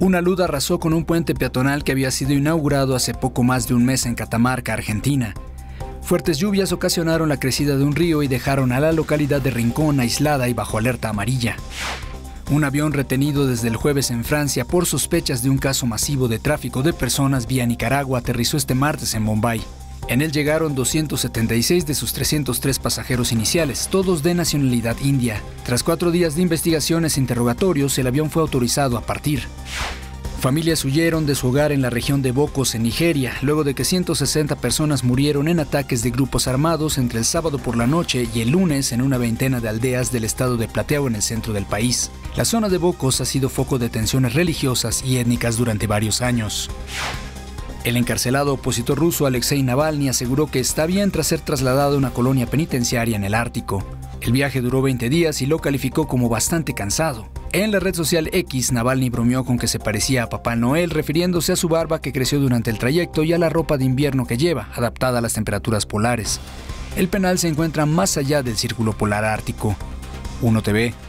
Una luz arrasó con un puente peatonal que había sido inaugurado hace poco más de un mes en Catamarca, Argentina. Fuertes lluvias ocasionaron la crecida de un río y dejaron a la localidad de Rincón aislada y bajo alerta amarilla. Un avión retenido desde el jueves en Francia por sospechas de un caso masivo de tráfico de personas vía Nicaragua aterrizó este martes en Bombay. En él llegaron 276 de sus 303 pasajeros iniciales, todos de nacionalidad india. Tras 4 días de investigaciones e interrogatorios, el avión fue autorizado a partir. Familias huyeron de su hogar en la región de Bokos, en Nigeria, luego de que 160 personas murieron en ataques de grupos armados entre el sábado por la noche y el lunes en una veintena de aldeas del estado de Plateau en el centro del país. La zona de Bokos ha sido foco de tensiones religiosas y étnicas durante varios años. El encarcelado opositor ruso Alexei Navalny aseguró que está bien tras ser trasladado a una colonia penitenciaria en el Ártico. El viaje duró 20 días y lo calificó como bastante cansado. En la red social X, Navalny bromeó con que se parecía a Papá Noel, refiriéndose a su barba que creció durante el trayecto y a la ropa de invierno que lleva, adaptada a las temperaturas polares. El penal se encuentra más allá del Círculo Polar Ártico. 1TV.